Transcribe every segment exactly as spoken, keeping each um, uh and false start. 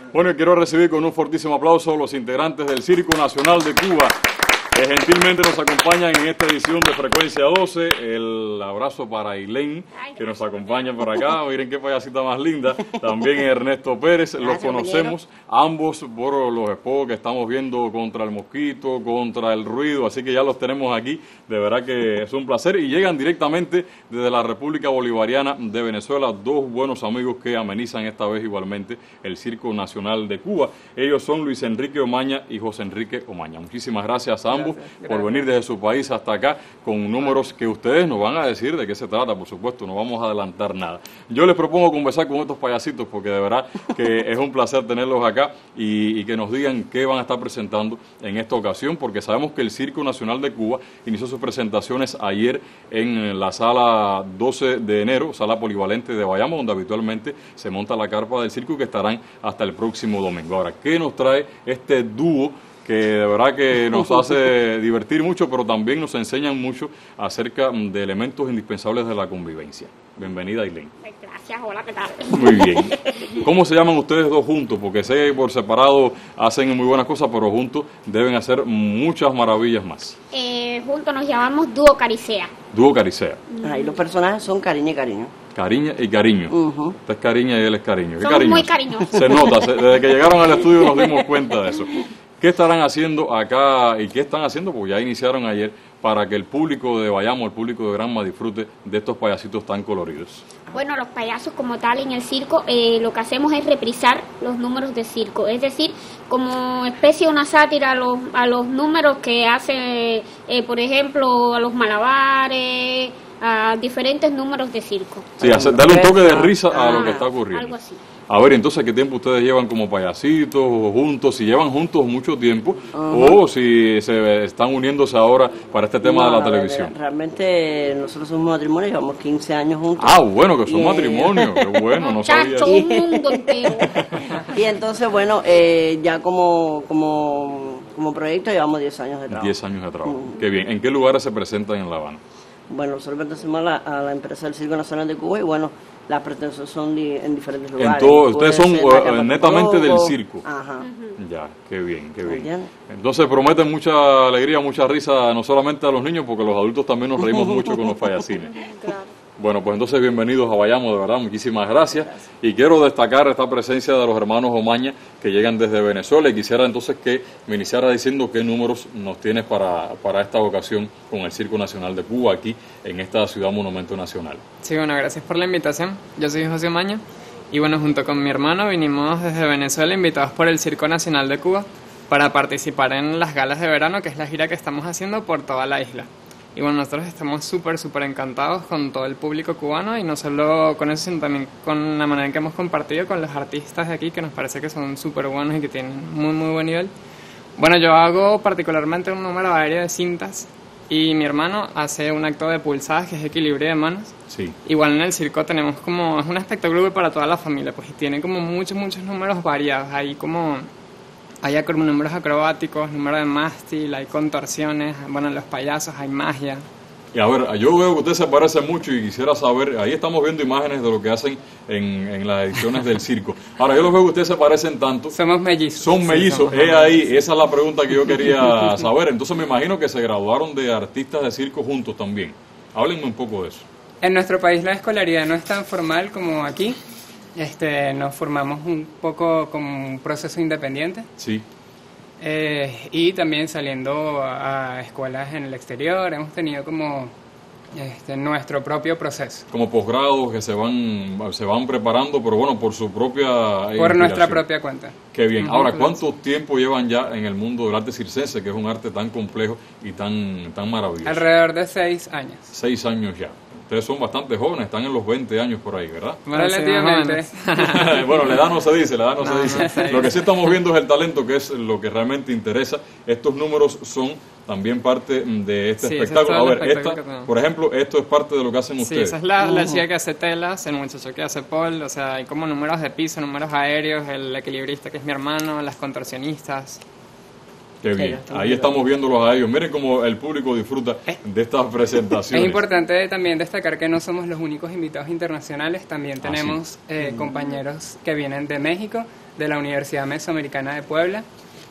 Bueno, quiero recibir con un fortísimo aplauso a los integrantes del Circo Nacional de Cuba, que gentilmente nos acompañan en esta edición de Frecuencia doce. El abrazo para Ailén, que nos acompaña por acá. Miren qué payasita más linda. También Ernesto Pérez, los conocemos ambos por los spots que estamos viendo contra el mosquito, contra el ruido, así que ya los tenemos aquí. De verdad que es un placer y llegan directamente desde la República Bolivariana de Venezuela, dos buenos amigos que amenizan esta vez igualmente el Circo Nacional de Cuba. Ellos son Luis Enrique Omaña y José Enrique Omaña. Muchísimas gracias a ambos. Gracias, gracias. Por venir desde su país hasta acá con números que ustedes nos van a decir de qué se trata, por supuesto, no vamos a adelantar nada. Yo les propongo conversar con estos payasitos porque de verdad que es un placer tenerlos acá y, y que nos digan qué van a estar presentando en esta ocasión, porque sabemos que el Circo Nacional de Cuba inició sus presentaciones ayer en la sala doce de enero, sala polivalente de Bayamo, donde habitualmente se monta la carpa del circo, que estarán hasta el próximo domingo. Ahora, ¿qué nos trae este dúo que de verdad que nos hace divertir mucho, pero también nos enseñan mucho acerca de elementos indispensables de la convivencia? Bienvenida, Ailén. Gracias, hola, ¿qué tal? Muy bien. ¿Cómo se llaman ustedes dos juntos? Porque sé que por separado hacen muy buenas cosas, pero juntos deben hacer muchas maravillas más. Eh, juntos nos llamamos Dúo Caricea. Dúo Caricea. Ahí los personajes son Cariña y Cariño. Cariña y Cariño. Uh-huh. Usted es Cariña y él es Cariño. ¿Qué Somos cariño? muy cariñosos. Se nota, se, desde que llegaron al estudio nos dimos cuenta de eso. ¿Qué estarán haciendo acá y qué están haciendo? Porque ya iniciaron ayer para que el público de Bayamo, el público de Granma disfrute de estos payasitos tan coloridos. Bueno, los payasos como tal en el circo, eh, lo que hacemos es reprisar los números de circo, es decir, como especie de una sátira a los, a los números que hace, eh, por ejemplo, a los malabares, a diferentes números de circo. Sí, hacer, darle un toque de risa a lo que está ocurriendo. Algo así. A ver, entonces, ¿qué tiempo ustedes llevan como payasitos o juntos? Si llevan juntos mucho tiempo, uh-huh, o si se están uniéndose ahora para este tema no, de la televisión. Realmente nosotros somos matrimonio, llevamos quince años juntos. Ah, bueno, que son y, matrimonio, qué bueno, no sabía. Un mundo entero. Y entonces, bueno, eh, ya como, como, como proyecto llevamos diez años de trabajo. diez años de trabajo, uh-huh, qué bien. ¿En qué lugares se presentan en La Habana? Bueno, nosotros pertenecemos a la, a la empresa del Circo Nacional de Cuba y bueno, las pretensiones son di, en diferentes lugares. Entonces, ustedes son uh, netamente del circo. Ajá. Ya, qué bien, qué bien. Entonces prometen mucha alegría, mucha risa, no solamente a los niños, porque los adultos también nos reímos mucho con los payasines. Claro. Bueno, pues entonces bienvenidos a Bayamo, de verdad, muchísimas gracias. gracias. Y quiero destacar esta presencia de los hermanos Omaña que llegan desde Venezuela y quisiera entonces que me iniciara diciendo qué números nos tienes para, para esta ocasión con el Circo Nacional de Cuba aquí en esta ciudad monumento nacional. Sí, bueno, gracias por la invitación. Yo soy José Omaña y bueno, junto con mi hermano vinimos desde Venezuela invitados por el Circo Nacional de Cuba para participar en las galas de verano, que es la gira que estamos haciendo por toda la isla. Y bueno, nosotros estamos súper, súper encantados con todo el público cubano y no solo con eso, sino también con la manera en que hemos compartido con los artistas de aquí, que nos parece que son súper buenos y que tienen muy, muy buen nivel. Bueno, yo hago particularmente un número aéreo de cintas y mi hermano hace un acto de pulsadas, que es equilibrio de manos. Sí. Igual en el circo tenemos como, es un espectáculo para toda la familia, pues y tiene como muchos, muchos números variados. Hay como... Hay números acrobáticos, números de mástil, hay contorsiones, bueno, en los payasos hay magia. Y a ver, yo veo que usted se parece mucho y quisiera saber, ahí estamos viendo imágenes de lo que hacen en, en las ediciones del circo. Ahora, yo los veo que ustedes se parecen tanto. Somos mellizos. Son mellizos, sí, es ahí, esa es la pregunta que yo quería saber. Entonces me imagino que se graduaron de artistas de circo juntos también. Háblenme un poco de eso. En nuestro país la escolaridad no es tan formal como aquí. Este, nos formamos un poco como un proceso independiente. Sí. Eh, y también saliendo a, a escuelas en el exterior, hemos tenido como este, nuestro propio proceso. Como posgrados que se van se van preparando, pero bueno, por su propia Por nuestra propia cuenta. Qué bien. Ahora, ¿cuánto tiempo llevan ya en el mundo del arte circense, que es un arte tan complejo y tan, tan maravilloso? Alrededor de seis años. Seis años ya. Ustedes son bastante jóvenes, están en los veinte años por ahí, ¿verdad? Relativamente. Bueno, la edad no se dice, la edad no, no se dice. Lo que sí estamos viendo es el talento, que es lo que realmente interesa. Estos números son también parte de este sí, espectáculo. A ver, esta, por ejemplo, esto es parte de lo que hacen ustedes. Sí, esa es la, la chica que hace telas, el muchacho que hace pole, o sea, hay como números de piso, números aéreos, el equilibrista que es mi hermano, las contorsionistas. Qué bien, ahí estamos viéndolos a ellos. Miren cómo el público disfruta de estas presentaciones. Es importante también destacar que no somos los únicos invitados internacionales, también tenemos ah, sí. eh, compañeros que vienen de México, de la Universidad Mesoamericana de Puebla,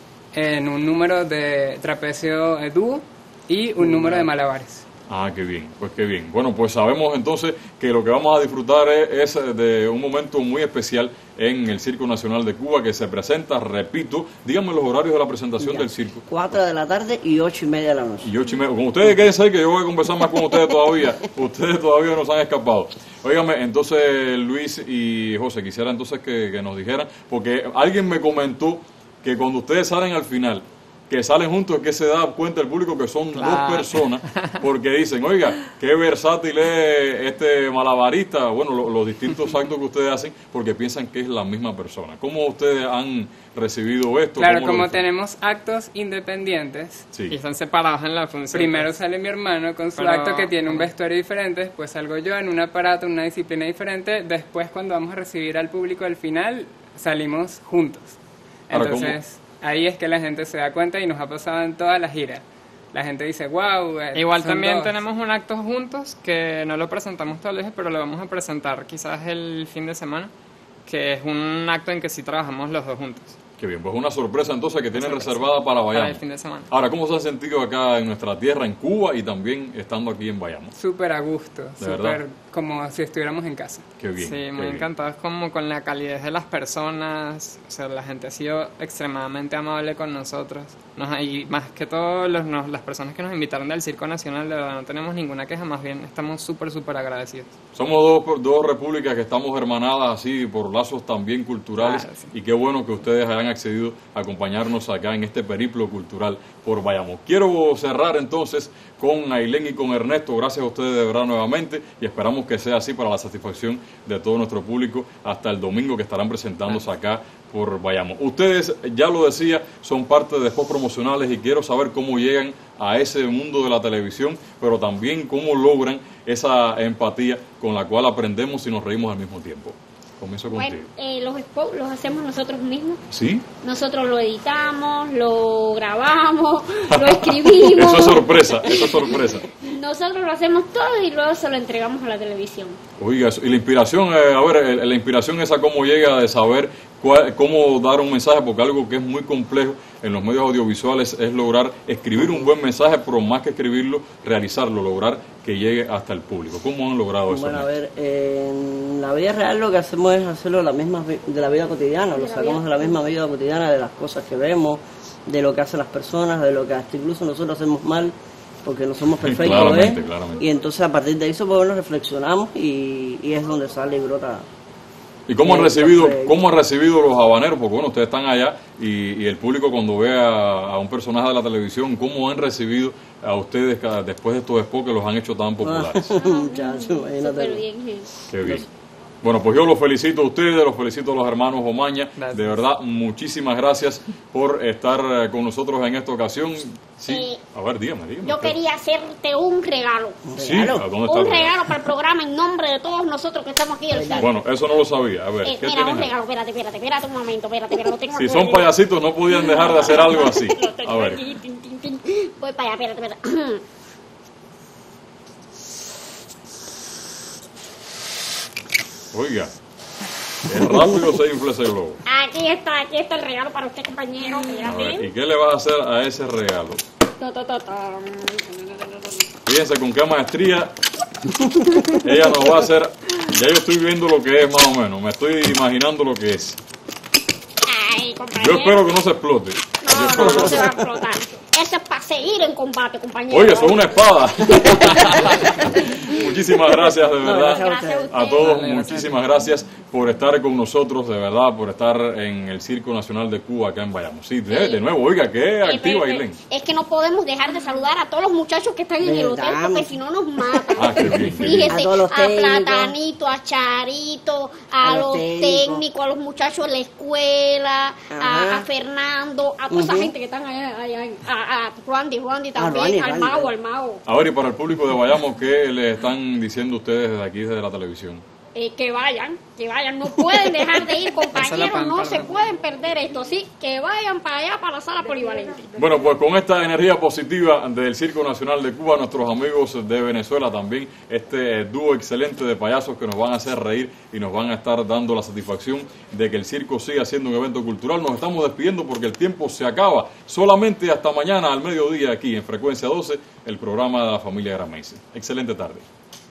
en un número de trapecio eh, dúo y un número de malabares. Ah, qué bien, pues qué bien. Bueno, pues sabemos entonces que lo que vamos a disfrutar es, es de un momento muy especial en el Circo Nacional de Cuba, que se presenta, repito, díganme los horarios de la presentación ya. del circo. Cuatro de la tarde y ocho y media de la noche. Y ocho y media. Con ustedes quédense ahí que yo voy a conversar más con ustedes todavía. Ustedes todavía nos han escapado. Óigame, entonces Luis y José, quisiera entonces que, que nos dijeran, porque alguien me comentó que cuando ustedes salen al final, que salen juntos, es que se da cuenta el público que son claro. dos personas, porque dicen, oiga, qué versátil es este malabarista, bueno, lo, los distintos actos que ustedes hacen, porque piensan que es la misma persona. ¿Cómo ustedes han recibido esto? Claro, como tenemos actos independientes sí. y están separados en la función. Primero sale mi hermano con su Pero, acto que tiene un vestuario diferente, después salgo yo en un aparato, en una disciplina diferente, después cuando vamos a recibir al público al final, salimos juntos. Entonces... Ahora, ahí es que la gente se da cuenta y nos ha pasado en toda la gira. La gente dice, wow. Eh, Igual también dos. tenemos un acto juntos que no lo presentamos todos los días, pero lo vamos a presentar quizás el fin de semana, que es un acto en que sí trabajamos los dos juntos. Qué bien, pues una sorpresa entonces que tienen reservada para Bayamo. Para el fin de semana. Ahora, ¿cómo se han sentido acá en nuestra tierra, en Cuba, y también estando aquí en Bayamo? Súper a gusto, súper como si estuviéramos en casa. Qué bien. Sí, muy encantados como con la calidez de las personas, o sea, la gente ha sido extremadamente amable con nosotros. Nos, y más que todo los, nos, las personas que nos invitaron del Circo Nacional, de verdad no tenemos ninguna queja, más bien estamos súper, súper agradecidos. Somos dos, dos repúblicas que estamos hermanadas así por lazos también culturales, claro, sí. y qué bueno que ustedes hayan accedido a acompañarnos acá en este periplo cultural por Bayamo. Quiero cerrar entonces con Ailén y con Ernesto, gracias a ustedes de verdad nuevamente, y esperamos que sea así para la satisfacción de todo nuestro público hasta el domingo que estarán presentándose acá por Bayamo. Ustedes, ya lo decía, son parte de spots promocionales y quiero saber cómo llegan a ese mundo de la televisión, pero también cómo logran esa empatía con la cual aprendemos y nos reímos al mismo tiempo. Comienzo contigo. Bueno, eh, los spots los hacemos nosotros mismos. ¿Sí? Nosotros lo editamos, lo grabamos, lo escribimos. Eso es sorpresa, eso es sorpresa. Nosotros lo hacemos todo y luego se lo entregamos a la televisión. Oiga, y la inspiración, eh, a ver, la inspiración esa cómo llega de saber cuál, cómo dar un mensaje, porque algo que es muy complejo en los medios audiovisuales es lograr escribir un buen mensaje, pero más que escribirlo, realizarlo, lograr que llegue hasta el público. ¿Cómo han logrado eso? Bueno, a ver, eh, en la vida real lo que hacemos es hacerlo de la, misma, de la vida cotidiana, lo sacamos de la misma vida cotidiana, de las cosas que vemos, de lo que hacen las personas, de lo que hasta incluso nosotros hacemos mal, porque no somos perfectos, claramente, ¿eh? Claramente. Y entonces a partir de eso pues, bueno, reflexionamos y, y es donde sale y brota. ¿Y cómo han recibido cómo han recibido los habaneros? Porque bueno, ustedes están allá y, y el público cuando ve a, a un personaje de la televisión, ¿cómo han recibido a ustedes cada, después de estos spots que los han hecho tan populares? Muchachos, imagínate. Bien. Qué bien. Bueno, pues yo los felicito a ustedes, los felicito a los hermanos Omaña. Gracias. De verdad, muchísimas gracias por estar con nosotros en esta ocasión. Sí, eh, a ver, dígame, dígame. Yo usted. quería hacerte un regalo. Sí, ¿dónde está un regalo? regalo para el programa en nombre de todos nosotros que estamos aquí. El bueno, eso no lo sabía. A ver, eh, ¿qué mira, un regalo, espérate, espérate, espérate un momento, espérate, espérate. Lo tengo si son payasitos no podían dejar de hacer algo así. A ver. Voy para allá, espérate, espérate. Oiga, es rápido se infla ese globo. Aquí está, aquí está el regalo para usted, compañero. A ver, ¿y qué le vas a hacer a ese regalo? Fíjense con qué maestría ella nos va a hacer. Ya yo estoy viendo lo que es más o menos, me estoy imaginando lo que es. Ay, compañero. Yo espero que no se explote. No, no, no se va a explotar. Eso es para seguir en combate, compañero. Oye, eso es una espada. Muchísimas gracias, de verdad. No, gracias a, a todos, muchísimas gracias por estar con nosotros, de verdad, por estar en el Circo Nacional de Cuba, acá en Bayamo. Sí, de, de nuevo, oiga, qué activa, Ailén. Es que no podemos dejar de saludar a todos los muchachos que están en el hotel, porque si no nos matan. Ah, qué bien, qué bien. Fíjese, a, a Platanito, a Charito, a, a los técnicos. técnicos, a los muchachos de la escuela, a, a Fernando, a toda uh-huh. esa gente que están allá, allá a, a Juandi, Juandi también, Ruandi, al Ruandi, mago, al mago. A ver, y para el público de Bayamo, ¿qué le están diciendo ustedes desde aquí, desde la televisión? eh, que vayan, que vayan, no pueden dejar de ir, compañeros, no se pueden perder esto, sí, que vayan para allá, para la sala polivalente. Bueno, pues con esta energía positiva del Circo Nacional de Cuba, nuestros amigos de Venezuela también, este dúo excelente de payasos que nos van a hacer reír y nos van a estar dando la satisfacción de que el circo siga siendo un evento cultural. Nos estamos despidiendo porque el tiempo se acaba. Solamente hasta mañana al mediodía aquí en Frecuencia doce, el programa de la familia Grameice. Excelente tarde.